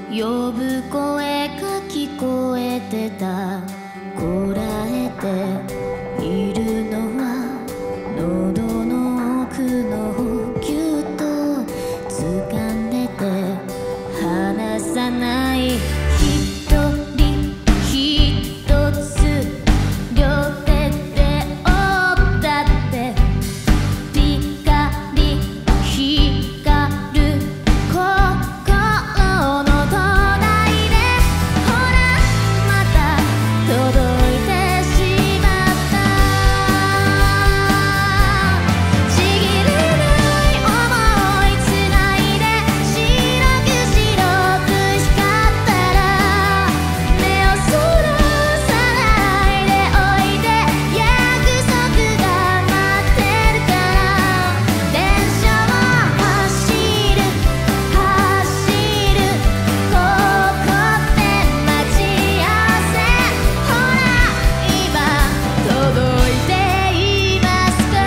呼ぶ声が聞こえてた。こらえているのは喉の奥のぎゅっと掴んでて離さない。一人一つ両手で折ったってピカリ光る心の土台でほらまた届いてしまった。ちぎれない想いつないで白く光ったら目をそらさないでおいで。約束が待ってるから電車は走る走るここで待ち合わせ。ほら今届いていますか。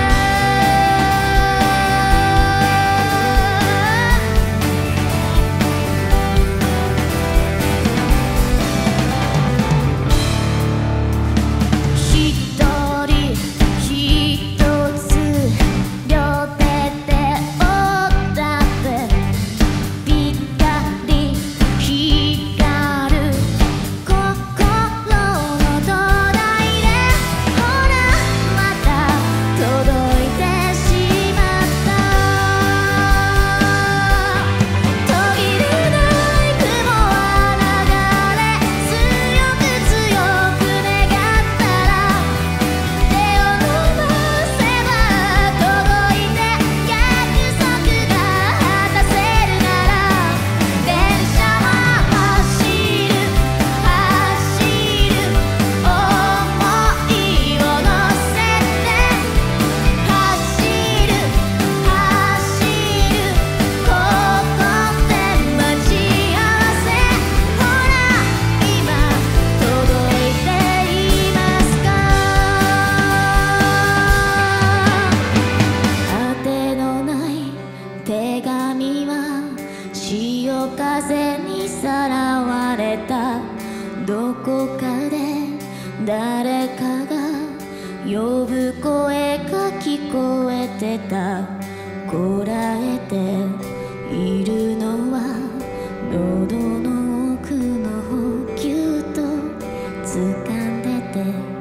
一人一つ両手で折ったってピカリ光る心の土台でほらまた届いてしまった。途切れない雲は流れ強く強く願ったら手を伸ばせば届いて約束が果たせるなら電車は走る走る想いを乗せて走る走るここで待ち合わせ。ほら今届いていますか。果てのない手紙は潮風にさらわれた。どこかで誰かが呼ぶ声が聞こえてた。こらえているのは喉の奥のぎゅっと掴んでて